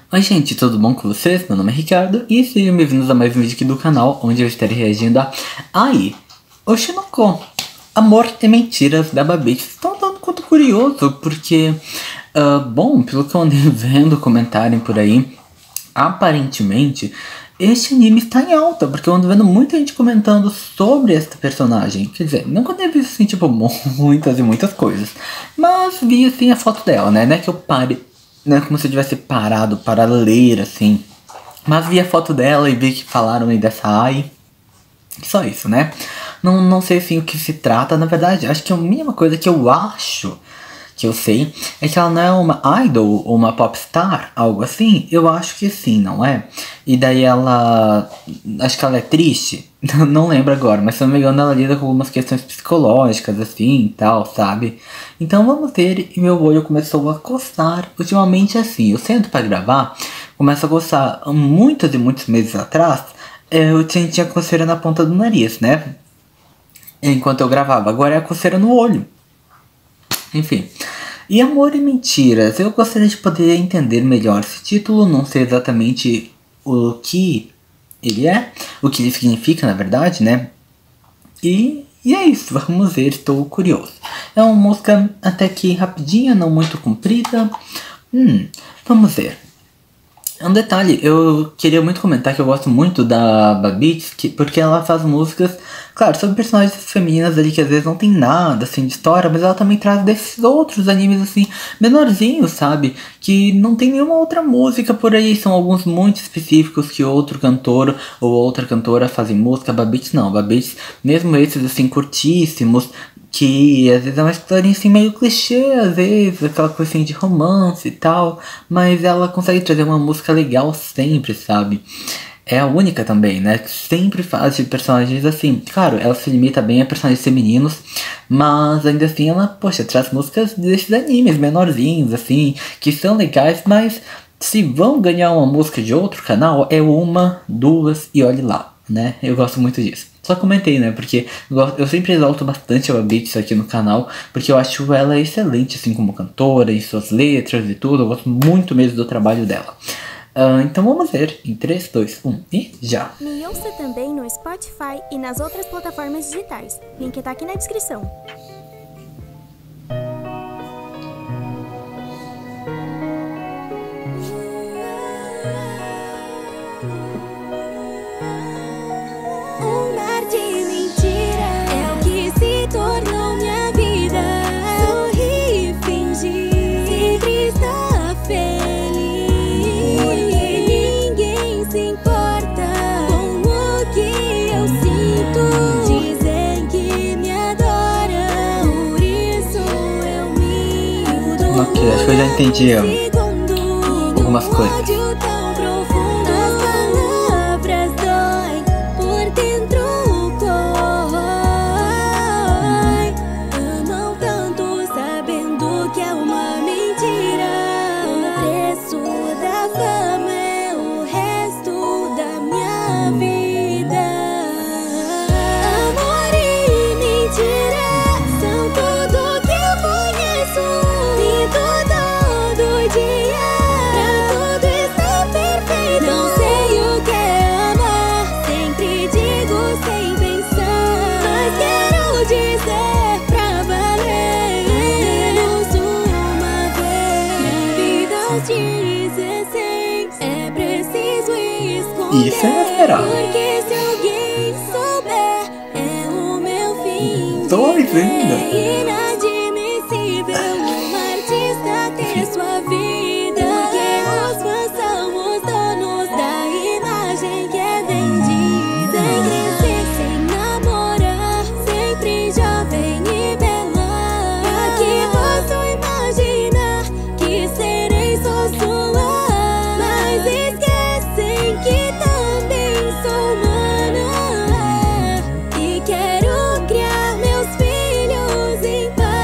Oi gente, tudo bom com vocês? Meu nome é Ricardo e sejam bem-vindos a mais um vídeo aqui do canal, onde eu estarei reagindo a Ai, Oshinoko, Amor e Mentiras da Babette. Estou um tanto quanto curioso, porque, bom, pelo que eu andei vendo comentário por aí, aparentemente este anime está em alta, porque eu ando vendo muita gente comentando sobre esta personagem. Quer dizer, não que eu tenha visto assim, tipo, muitas coisas, mas vi assim a foto dela, né, que eu pare. Não é como se eu tivesse parado para ler, assim. Mas vi a foto dela e vi que falaram aí dessa Ai. Só isso, né? Não sei assim o que se trata. Na verdade, acho que a mínima coisa que eu acho que eu sei é que ela não é uma idol ou uma popstar, algo assim. Eu acho que sim, não é? E daí ela... acho que ela é triste. Não lembro agora, mas se eu não me engano ela lida com algumas questões psicológicas assim e tal, sabe? Então vamos ver, e meu olho começou a coçar ultimamente assim. Eu sento pra gravar, começo a coçar muitos e muitos meses atrás. Eu tinha coceira na ponta do nariz, né? Enquanto eu gravava, agora é a coceira no olho. Enfim, e Amor e Mentiras, eu gostaria de poder entender melhor esse título, não sei exatamente o que ele é, o que ele significa na verdade, né? E é isso, vamos ver, estou curioso. É uma música até que rapidinha, não muito comprida. Vamos ver. Um detalhe, eu queria muito comentar que eu gosto muito da Babette, porque ela faz músicas, claro, sobre personagens femininas ali que às vezes não tem nada assim de história, mas ela também traz desses outros animes assim, menorzinhos, sabe? Que não tem nenhuma outra música por aí, são alguns muito específicos que outro cantor ou outra cantora fazem música. A Babette não, a Babette, mesmo esses assim curtíssimos, que às vezes é uma historinha assim meio clichê, às vezes, aquela coisa assim de romance e tal, mas ela consegue trazer uma música legal sempre, sabe? É a única também, né, que sempre faz de personagens assim. Claro, ela se limita bem a personagens femininos, mas ainda assim ela, poxa, traz músicas desses animes menorzinhos, assim, que são legais, mas se vão ganhar uma música de outro canal, é uma, duas e olhe lá, né? Eu gosto muito disso. Só comentei, né, porque eu sempre exalto bastante a Babette aqui no canal, porque eu acho ela excelente, assim, como cantora, em suas letras e tudo, eu gosto muito mesmo do trabalho dela. Então vamos ver, em 3, 2, 1 e já! Me ouça também no Spotify e nas outras plataformas digitais, link tá aqui na descrição. Ok, acho que eu já entendi algumas coisas. Isso é esperar. Porque se alguém souber, é o meu fim. Dois ainda. É inadmissível um artista ter sua vida. Porque os fãs são os donos da imagem que é vendida. Sem crescer, sem namorar, sempre jovem e bela. Pra que posso imaginar que serei só sua? Mas esquecem que sou humana e quero criar meus filhos em paz.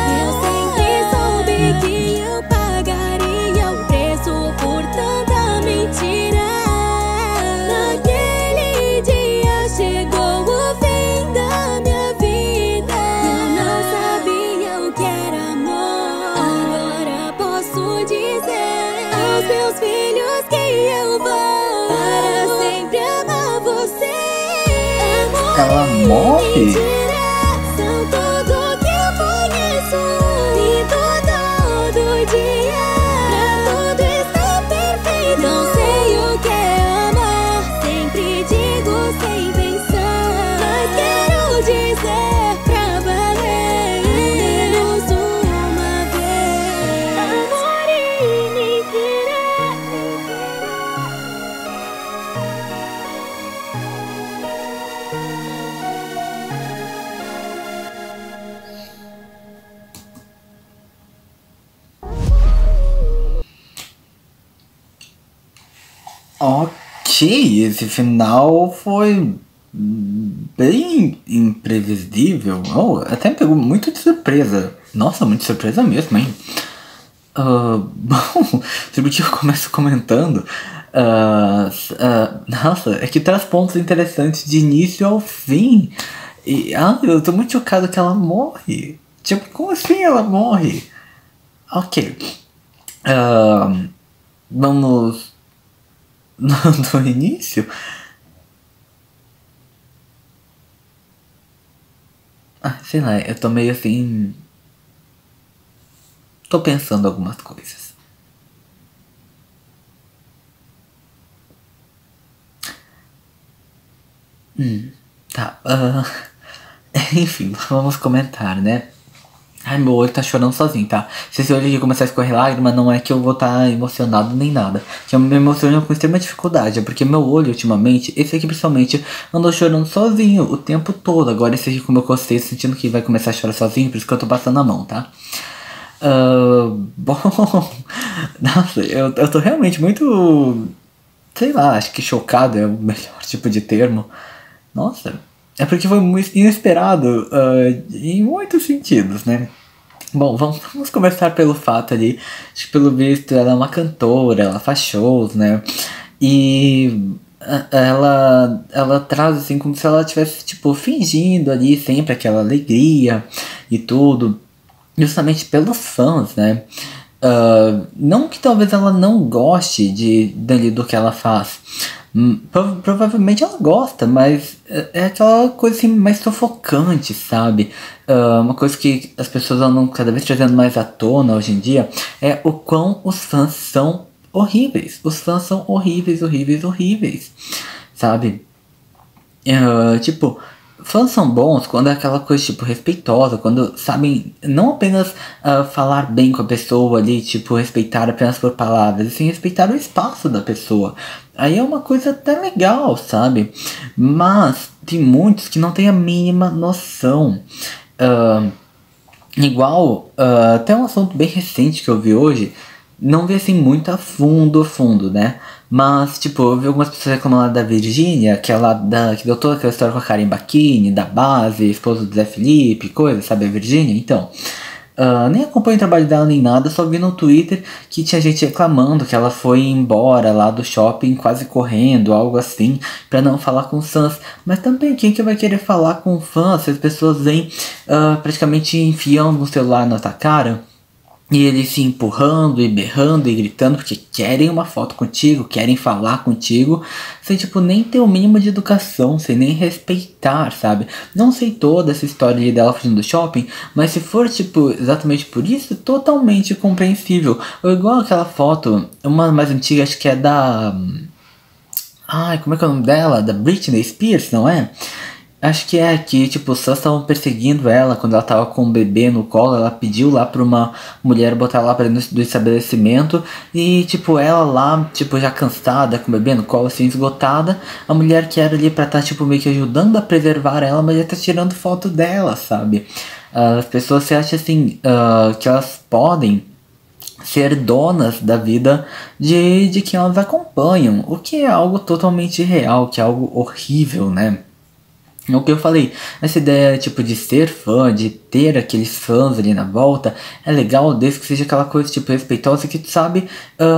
pros meus filhos que eu vou para sempre amar você. Amor Ela e morre? mentira são tudo que eu conheço. Sinto todo dia pra tudo estar perfeito. Não sei o que é amar, sempre digo sem pensar, mas quero dizer pra valer menos uma vez. Amor e mentira. Ok, esse final foi bem imprevisível. Oh, até me pegou muito de surpresa. Nossa, muito surpresa mesmo, hein? Bom, sobre o que eu começo comentando. Nossa, é que traz pontos interessantes de início ao fim. E eu tô muito chocado que ela morre. Tipo, como assim ela morre? Ok. Vamos do início. Sei lá, eu tô meio assim. Tô pensando algumas coisas. Tá. Enfim, vamos comentar, né? Ai, meu olho tá chorando sozinho, tá? Se esse olho aqui começar a escorrer lágrima, não é que eu vou estar emocionado nem nada. Que eu me emociono com extrema dificuldade. É porque meu olho, ultimamente, esse aqui principalmente, andou chorando sozinho o tempo todo. Agora esse aqui, como eu costei, sentindo que vai começar a chorar sozinho, por isso que eu tô passando a mão, tá? Bom... Nossa, eu tô realmente muito... Sei lá, acho que chocado é o melhor tipo de termo. Nossa, é porque foi muito inesperado em muitos sentidos, né? Bom, vamos começar pelo fato ali, acho que pelo visto ela é uma cantora, ela faz shows, né? E ela traz assim como se ela estivesse tipo fingindo ali sempre aquela alegria e tudo, justamente pelos fãs, né? Não que talvez ela não goste dali do que ela faz. Provavelmente ela gosta, mas é aquela coisa assim mais sufocante, sabe? Uma coisa que as pessoas andam cada vez trazendo mais à tona hoje em dia é o quão os fãs são horríveis. Os fãs são horríveis, horríveis, horríveis, sabe? Tipo, fãs são bons quando é aquela coisa, tipo, respeitosa, quando sabem não apenas falar bem com a pessoa ali, tipo, respeitar apenas por palavras, e sim respeitar o espaço da pessoa. Aí é uma coisa até legal, sabe? Mas tem muitos que não têm a mínima noção. Igual, até um assunto bem recente que eu vi hoje, não vi assim muito a fundo, né? Mas, tipo, eu vi algumas pessoas reclamando lá da Virgínia, que que deu toda aquela história com a Karen Bacchini, da base, esposa do Zé Felipe, coisa, sabe, a Virgínia? Então, nem acompanho o trabalho dela nem nada, só vi no Twitter que tinha gente reclamando que ela foi embora lá do shopping quase correndo, algo assim, pra não falar com os fãs. Mas também, quem que vai querer falar com fãs se as pessoas vêm praticamente enfiando no celular na tua cara? E eles se empurrando e berrando e gritando porque querem uma foto contigo, querem falar contigo, sem tipo nem ter o mínimo de educação, sem nem respeitar, sabe? Não sei toda essa história dela fugindo do shopping, mas se for tipo exatamente por isso, totalmente compreensível. Ou igual aquela foto, uma mais antiga, acho que é da... Ai, como é que é o nome dela? Da Britney Spears, não é? Acho que é que, tipo, os fãs estavam perseguindo ela quando ela tava com um bebê no colo. Ela pediu lá pra uma mulher botar ela pra dentro do estabelecimento. E, tipo, ela lá, tipo, já cansada, com o bebê no colo, assim, esgotada. A mulher que era ali pra estar, tipo, meio que ajudando a preservar ela, mas já tá tirando foto dela, sabe? As pessoas se acham, assim, que elas podem ser donas da vida de quem elas acompanham. O que é algo totalmente irreal, que é algo horrível, né? O que eu falei, essa ideia tipo de ser fã, de ter aqueles fãs ali na volta, é legal desde que seja aquela coisa tipo respeitosa que tu sabe,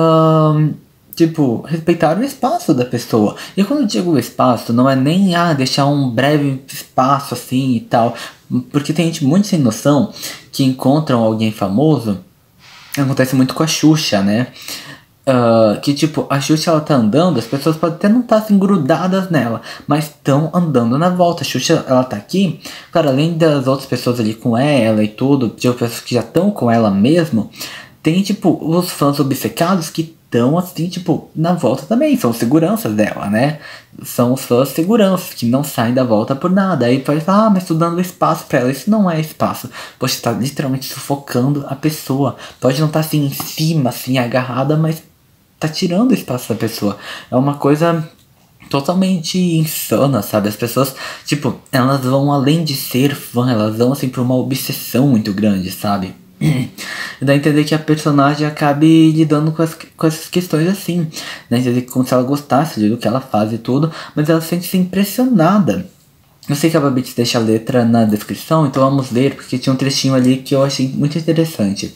tipo, respeitar o espaço da pessoa. E quando eu digo o espaço, não é nem deixar um breve espaço assim e tal, porque tem gente muito sem noção que encontram alguém famoso, acontece muito com a Xuxa, né? Que tipo, a Xuxa ela tá andando, as pessoas podem até não estar assim grudadas nela, mas estão andando na volta. A Xuxa ela tá aqui, cara, além das outras pessoas ali com ela e tudo, tipo, pessoas que já estão com ela mesmo, tem tipo os fãs obcecados que estão assim, tipo, na volta também, são seguranças dela, né? São os fãs seguranças que não saem da volta por nada. Aí pode falar, mas tô dando espaço pra ela. Isso não é espaço. Você tá literalmente sufocando a pessoa. Pode não estar assim em cima, assim, agarrada, mas tá tirando o espaço da pessoa. É uma coisa totalmente insana, sabe? As pessoas, tipo, elas vão além de ser fã, elas vão assim pra uma obsessão muito grande, sabe? E dá a entender que a personagem acabe lidando com essas questões assim. Dá a entender que como se ela gostasse do que ela faz e tudo, mas ela sente-se impressionada. Eu sei que a Babette deixa a letra na descrição, então vamos ler, porque tinha um trechinho ali que eu achei muito interessante.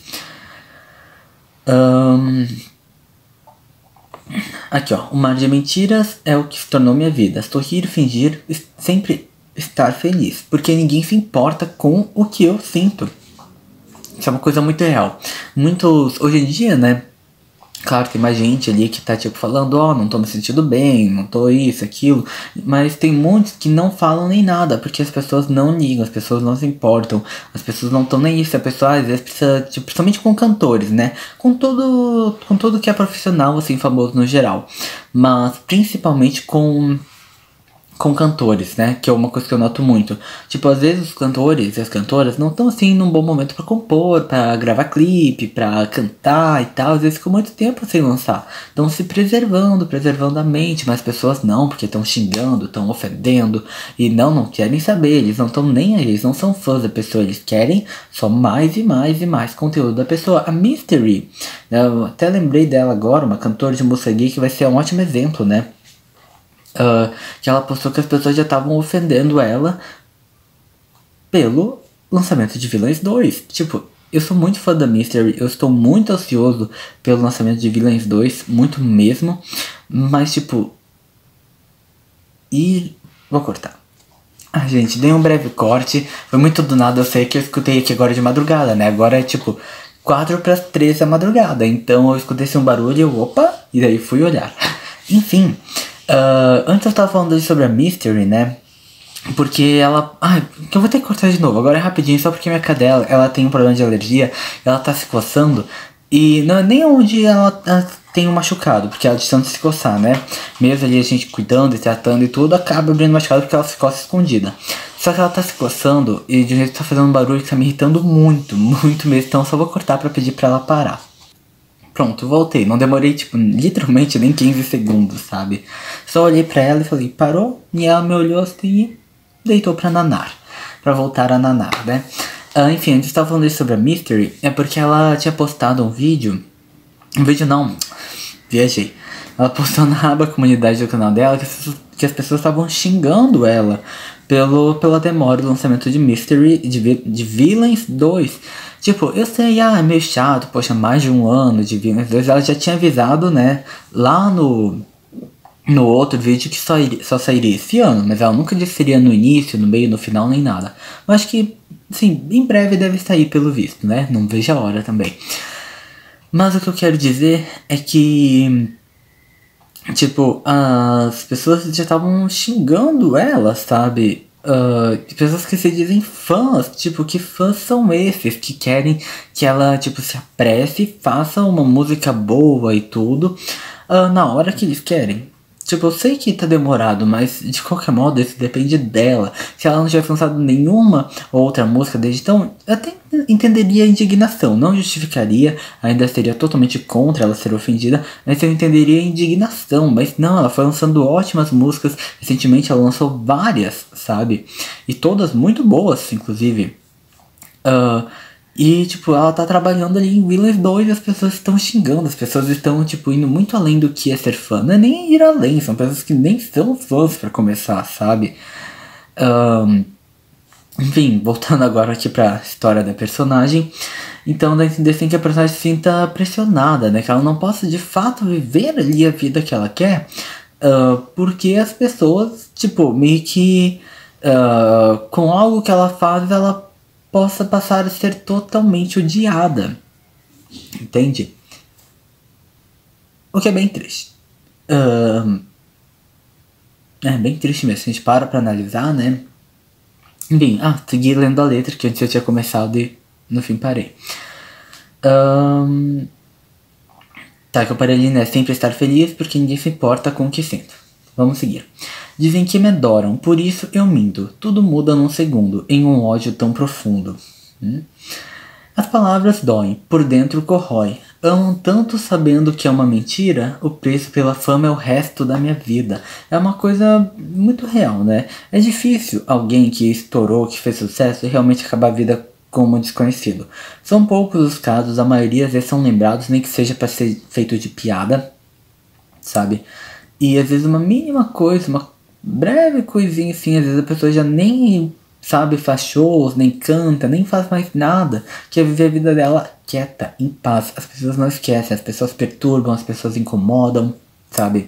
Aqui ó, o mar de mentiras é o que se tornou minha vida. Sorrir, fingir, sempre estar feliz. Porque ninguém se importa com o que eu sinto. Isso é uma coisa muito real. Muitos, hoje em dia, né? Claro, tem mais gente ali que tá tipo falando, ó, não tô me sentindo bem, não tô isso, aquilo. Mas tem muitos que não falam nem nada, porque as pessoas não ligam, as pessoas não se importam, as pessoas não estão nem isso. A pessoa às vezes precisa, tipo, principalmente com cantores, né? Com tudo que é profissional, assim, famoso no geral. Mas principalmente com cantores, né? Que é uma coisa que eu noto muito. Tipo, às vezes os cantores e as cantoras não estão assim num bom momento pra compor, pra gravar clipe, pra cantar e tal. Às vezes ficam muito tempo sem lançar. Estão se preservando a mente, mas as pessoas não, porque estão xingando, estão ofendendo e não querem saber. Eles não estão nem aí, eles não são fãs da pessoa, eles querem só mais e mais e mais conteúdo da pessoa. A Mystery, eu até lembrei dela agora, uma cantora de música gay que vai ser um ótimo exemplo, né? Que ela postou que as pessoas já estavam ofendendo ela pelo lançamento de Villains 2. Tipo, eu sou muito fã da Mystery, eu estou muito ansioso pelo lançamento de Villains 2, muito mesmo. Mas tipo, vou cortar. Gente, dei um breve corte, foi muito do nada, eu sei que eu escutei aqui agora de madrugada, né? Agora é tipo 4 para as 3 da madrugada, então eu escutei esse um barulho e eu, opa, e daí fui olhar. Enfim, antes eu tava falando sobre a Mystery, né? Porque ela... que eu vou ter que cortar de novo. Agora é rapidinho, só porque minha cadela, ela tem um problema de alergia. Ela tá se coçando. E não é nem onde ela tem um machucado, porque ela de tanto se coçar, né? Mesmo ali a gente cuidando e tratando e tudo, acaba abrindo machucado porque ela se coça escondida. Só que ela tá se coçando e de um jeito que tá fazendo um barulho que tá me irritando muito, muito mesmo. Então eu só vou cortar pra pedir pra ela parar. Pronto, voltei. Não demorei, tipo, literalmente nem 15 segundos, sabe? Só olhei pra ela e falei, parou? E ela me olhou assim e deitou pra nanar. Pra voltar a nanar, né? Enfim, antes eu estava falando sobre a Mystery, é porque ela tinha postado um vídeo. Um vídeo não, viajei. Ela postou na aba comunidade do canal dela que as pessoas estavam xingando ela pela demora do lançamento de Mystery, de Villains 2. Tipo, eu sei, é meio chato, poxa, mais de um ano de Villains 2. Ela já tinha avisado, né, lá no outro vídeo que só sairia esse ano. Mas ela nunca disse que seria no início, no meio, no final, nem nada. Eu acho que, sim, em breve deve sair pelo visto, né? Não vejo a hora também. Mas o que eu quero dizer é que... tipo, as pessoas já estavam xingando ela, sabe? Pessoas que se dizem fãs, tipo, que fãs são esses que querem que ela, tipo, se apresse e faça uma música boa e tudo na hora que eles querem. Tipo, eu sei que tá demorado, mas de qualquer modo isso depende dela. Se ela não tivesse lançado nenhuma outra música desde então, eu até entenderia a indignação. Não justificaria, ainda seria totalmente contra ela ser ofendida, mas eu entenderia a indignação. Mas não, ela foi lançando ótimas músicas. Recentemente ela lançou várias, sabe? E todas muito boas, inclusive. E, tipo, ela tá trabalhando ali em Villains 2 e as pessoas estão xingando, as pessoas estão, tipo, indo muito além do que é ser fã. Não é nem ir além, são pessoas que nem são fãs pra começar, sabe? Enfim, voltando agora aqui pra história da personagem. Então dá a entender assim que a personagem se sinta pressionada, né? Que ela não possa de fato viver ali a vida que ela quer. Porque as pessoas, tipo, meio que com algo que ela faz, ela possa passar a ser totalmente odiada. Entende? O que é bem triste. É bem triste mesmo, se a gente para pra analisar, né? Enfim, segui lendo a letra, que antes eu tinha começado e no fim parei. Tá, que eu parei ali, né? Sempre estar feliz, porque ninguém se importa com o que sinto. Vamos seguir. Dizem que me adoram, por isso eu minto. Tudo muda num segundo, em um ódio tão profundo. As palavras doem, por dentro corrói. Amam tanto sabendo que é uma mentira, o preço pela fama é o resto da minha vida. É uma coisa muito real, né? É difícil alguém que estourou, que fez sucesso, realmente acabar a vida como desconhecido. São poucos os casos, a maioria às vezes são lembrados, nem que seja para ser feito de piada, sabe? E às vezes uma mínima coisa, uma breve coisinha assim, às vezes a pessoa já nem sabe, faz shows, nem canta, nem faz mais nada, quer viver a vida dela quieta, em paz. As pessoas não esquecem, as pessoas perturbam, as pessoas incomodam, sabe?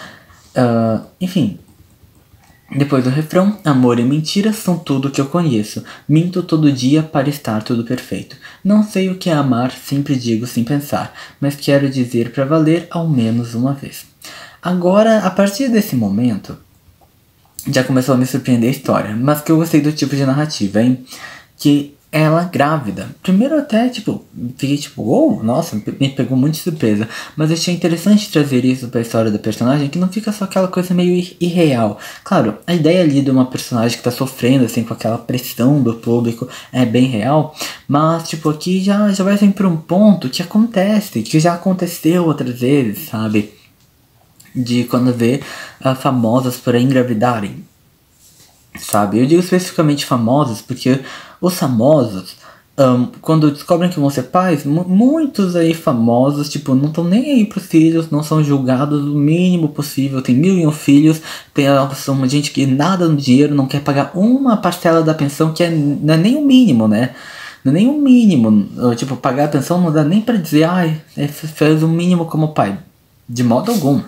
Enfim. Depois do refrão, amor e mentira são tudo que eu conheço. Minto todo dia para estar tudo perfeito. Não sei o que é amar, sempre digo sem pensar, mas quero dizer pra valer ao menos uma vez. Agora, a partir desse momento, já começou a me surpreender a história, mas que eu gostei do tipo de narrativa, hein? Que ela grávida. Primeiro até, fiquei nossa, me pegou muito de surpresa. Mas eu achei interessante trazer isso pra história da personagem, que não fica só aquela coisa meio irreal. Claro, a ideia ali de uma personagem que tá sofrendo, assim, com aquela pressão do público é bem real. Mas, aqui já vai sempre pra um ponto que acontece, que já aconteceu outras vezes, sabe? De quando vê famosas por aí engravidarem, sabe? Eu digo especificamente famosas porque os famosos, quando descobrem que vão ser pais, muitos aí famosos, não estão nem aí pros filhos, não são julgados o mínimo possível, tem 1.001 filhos, são uma gente que nada no dinheiro, não quer pagar uma parcela da pensão, que não é nem o mínimo, né? Não é nem o mínimo, pagar a pensão não dá nem pra dizer, fez o mínimo como pai, de modo algum.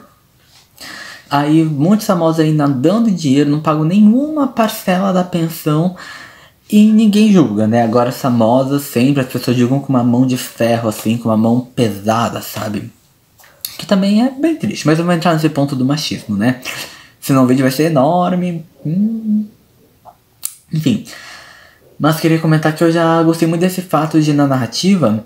Aí muitos famosos aí nadando em dinheiro, não pagam nenhuma parcela da pensão e ninguém julga, né? Agora as famosas sempre, as pessoas julgam com uma mão de ferro, assim, com uma mão pesada, sabe? Que também é bem triste, mas eu vou entrar nesse ponto do machismo, né? Senão o vídeo vai ser enorme. Enfim. Mas queria comentar que eu já gostei muito desse fato de na narrativa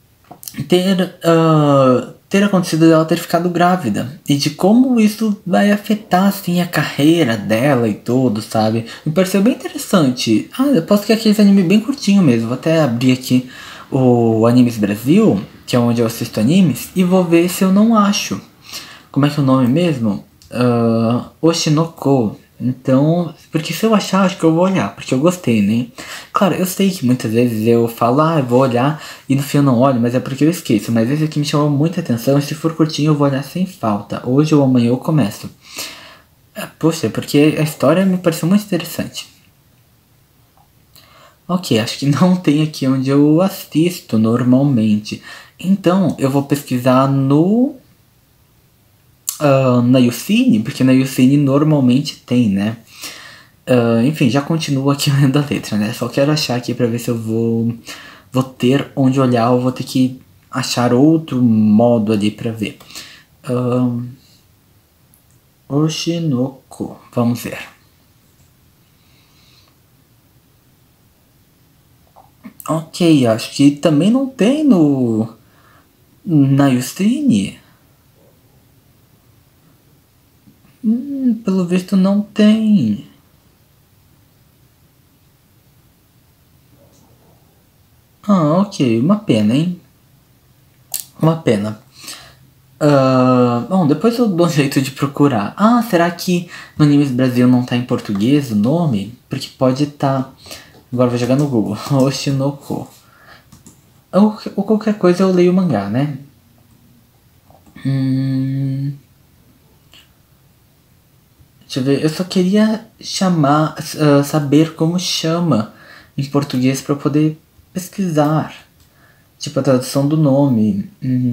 ter acontecido dela ter ficado grávida e de como isso vai afetar assim a carreira dela e tudo, sabe? Me pareceu bem interessante. Eu posso que aquele anime bem curtinho mesmo. Vou até abrir aqui o Animes Brasil, que é onde eu assisto animes, e vou ver se eu não acho. Como é que é o nome mesmo? Oshinoko. Então, porque se eu achar, acho que eu vou olhar, porque eu gostei, né? Claro, eu sei que muitas vezes eu falo, eu vou olhar e no fim eu não olho, mas é porque eu esqueço. Mas esse aqui me chamou muita atenção e se for curtinho eu vou olhar sem falta. Hoje ou amanhã eu começo. Poxa, porque a história me pareceu muito interessante. Ok, acho que não tem aqui onde eu assisto normalmente. Então, eu vou pesquisar na YouCine, porque na YouCine normalmente tem, né? Enfim, já continuo aqui lendo a letra, né? Só quero achar aqui pra ver se eu vou ter onde olhar ou vou ter que achar outro modo ali pra ver. Oshinoko, vamos ver. Ok, acho que também não tem na YouCine. Pelo visto não tem. Ok, uma pena, hein? Uma pena. Bom, depois eu dou um jeito de procurar. Será que no Animes Brasil não tá em português o nome? Porque pode tá. Agora eu vou jogar no Google. Oshinoko. Ou qualquer coisa eu leio o mangá, né? Deixa eu ver, eu só queria saber como chama em português para poder pesquisar. A tradução do nome.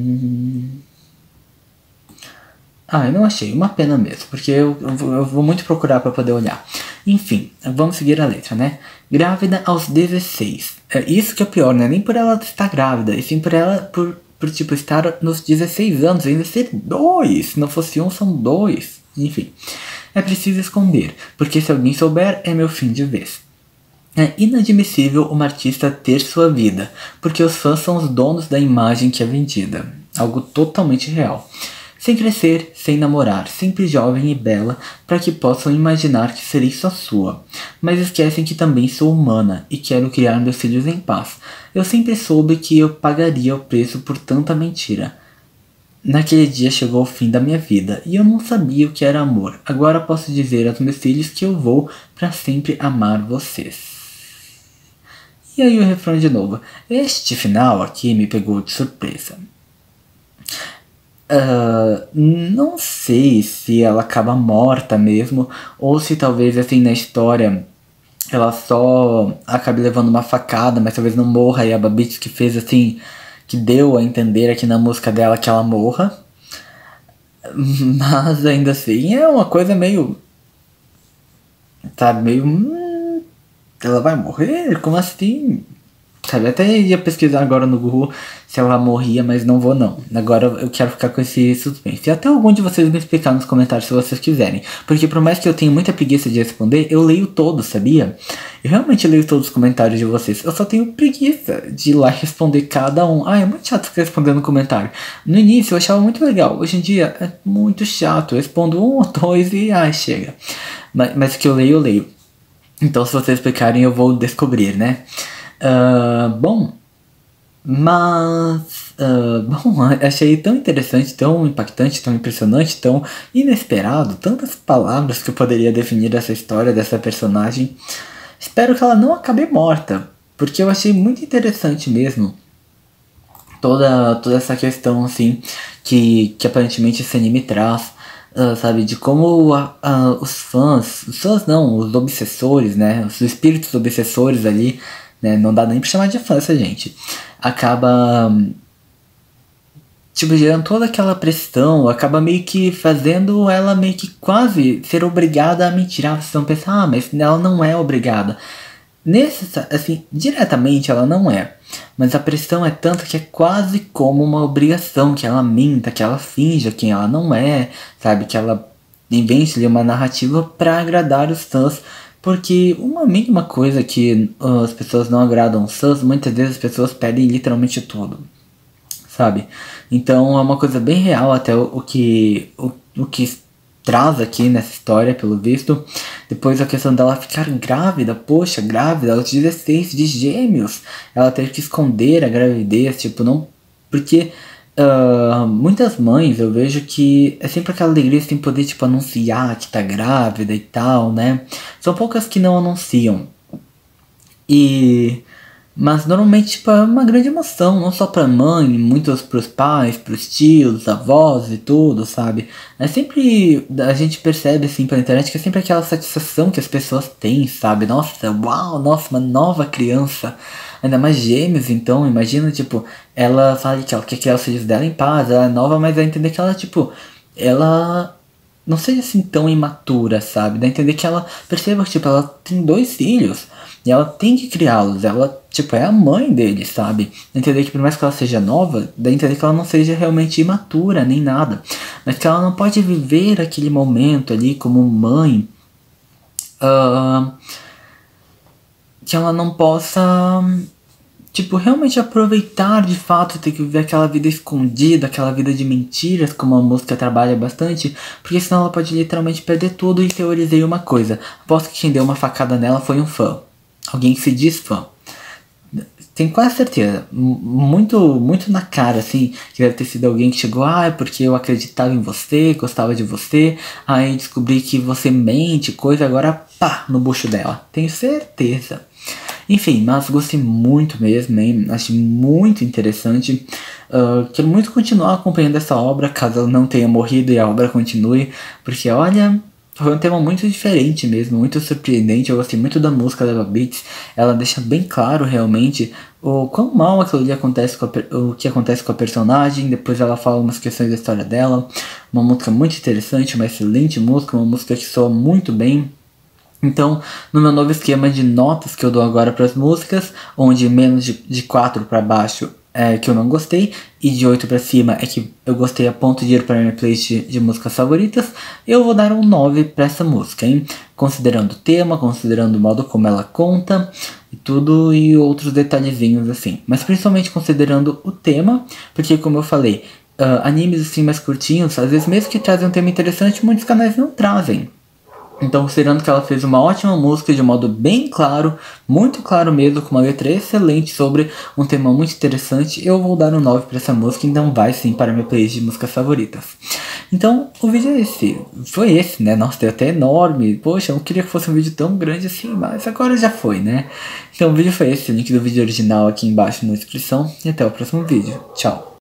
Eu não achei, uma pena mesmo, porque eu vou muito procurar para poder olhar. Enfim, vamos seguir a letra, né? Grávida aos 16. Isso que é pior, né? Nem por ela estar grávida, e sim por ela por tipo, estar nos 16 anos, ainda ser 2, se não fosse um, são 2, enfim. É preciso esconder, porque se alguém souber, é meu fim de vez. É inadmissível uma artista ter sua vida, porque os fãs são os donos da imagem que é vendida. Algo totalmente real. Sem crescer, sem namorar, sempre jovem e bela, para que possam imaginar que serei só sua. Mas esquecem que também sou humana e quero criar meus filhos em paz. Eu sempre soube que eu pagaria o preço por tanta mentira. Naquele dia chegou o fim da minha vida e eu não sabia o que era amor. Agora posso dizer aos meus filhos que eu vou para sempre amar vocês. E aí o refrão de novo. Este final aqui me pegou de surpresa. Não sei se ela acaba morta mesmo, ou se talvez assim na história ela só acabe levando uma facada, mas talvez não morra, e a Babitch que fez assim, que deu a entender aqui na música dela que ela morra. Mas ainda assim é uma coisa meio... Tá meio... ela vai morrer? Como assim? Sabe, até ia pesquisar agora no Google se ela morria, mas não vou não. Agora eu quero ficar com esse suspense. E até algum de vocês me explicar nos comentários se vocês quiserem. Porque por mais que eu tenha muita preguiça de responder, eu leio todos, sabia? Eu realmente leio todos os comentários de vocês. Eu só tenho preguiça de ir lá responder cada um. É muito chato ficar respondendo comentário. No início eu achava muito legal. Hoje em dia é muito chato. Eu respondo 1 ou 2 e chega. Mas que eu leio. Então se vocês explicarem eu vou descobrir, né? Bom, achei tão interessante, tão impactante, tão impressionante, tão inesperado, tantas palavras que eu poderia definir essa história, dessa personagem. Espero que ela não acabe morta, porque eu achei muito interessante mesmo toda essa questão assim que aparentemente esse anime traz. Sabe, de como os obsessores, né, os espíritos obsessores ali, né, não dá nem pra chamar de fã essa gente, acaba tipo gerando toda aquela pressão, acaba meio que fazendo ela meio que quase ser obrigada a mentir. Vocês vão pensar, mas ela não é obrigada. Assim, diretamente ela não é, mas a pressão é tanta que é quase como uma obrigação que ela minta, que ela finja quem ela não é, sabe, que ela invente ali uma narrativa pra agradar os fãs. Porque uma mínima coisa que as pessoas não agradam os fãs, muitas vezes as pessoas pedem literalmente tudo, sabe? Então é uma coisa bem real até o que traz aqui nessa história, pelo visto. Depois a questão dela ficar grávida, poxa, grávida aos 16 de gêmeos. Ela ter que esconder a gravidez, tipo, não... Porque... muitas mães eu vejo que é sempre aquela alegria sem poder tipo anunciar que tá grávida e tal, né? São poucas que não anunciam. Mas normalmente tipo, é uma grande emoção, não só pra mãe, muitos pros pais, pros tios, avós e tudo, sabe? É sempre, a gente percebe assim pela internet que é sempre aquela satisfação que as pessoas têm, sabe? Nossa, uau, nossa, uma nova criança. Ainda mais gêmeos, então, imagina, tipo, ela fala que ela quer criar os filhos dela em paz, ela é nova, mas dá a entender que ela, tipo, ela não seja assim tão imatura, sabe? Dá a entender que ela perceba que, tipo, ela tem 2 filhos e ela tem que criá-los, ela, tipo, é a mãe deles, sabe? Dá a entender que por mais que ela seja nova, dá a entender que ela não seja realmente imatura, nem nada, mas que ela não pode viver aquele momento ali como mãe, que ela não possa, tipo, realmente aproveitar de fato, ter que viver aquela vida escondida, aquela vida de mentiras, como a música trabalha bastante, porque senão ela pode literalmente perder tudo. E teorizei uma coisa, aposto que quem deu uma facada nela foi um fã, alguém que se diz fã. Tenho quase certeza, muito na cara, assim, que deve ter sido alguém que chegou, porque eu acreditava em você, gostava de você, aí descobri que você mente, coisa, agora pá, no bucho dela. Tenho certeza. Enfim, mas gostei muito mesmo, hein? Achei muito interessante. Quero muito continuar acompanhando essa obra, caso ela não tenha morrido e a obra continue, porque olha, foi um tema muito diferente mesmo, muito surpreendente. Eu gostei muito da música da Babitch. Ela deixa bem claro realmente o quão mal aquilo ali acontece o que acontece com a personagem. Depois ela fala umas questões da história dela. Uma música muito interessante, uma excelente música, uma música que soa muito bem. Então, no meu novo esquema de notas que eu dou agora para as músicas, onde menos de 4 para baixo que eu não gostei, e de 8 pra cima é que eu gostei a ponto de ir para a minha playlist de músicas favoritas, eu vou dar um 9 pra essa música, hein? Considerando o tema, considerando o modo como ela conta e tudo, e outros detalhezinhos assim. Mas principalmente considerando o tema, porque como eu falei, animes assim mais curtinhos, às vezes mesmo que trazem um tema interessante, muitos canais não trazem. Então, considerando que ela fez uma ótima música de um modo bem claro, muito claro mesmo, com uma letra excelente sobre um tema muito interessante, eu vou dar um 9 para essa música, então vai sim para a minha playlist de músicas favoritas. Então, o vídeo é esse. Foi esse, né? Nossa, deu até enorme. Poxa, eu não queria que fosse um vídeo tão grande assim, mas agora já foi, né? Então, o vídeo foi esse. O link do vídeo original aqui embaixo na descrição. E até o próximo vídeo. Tchau.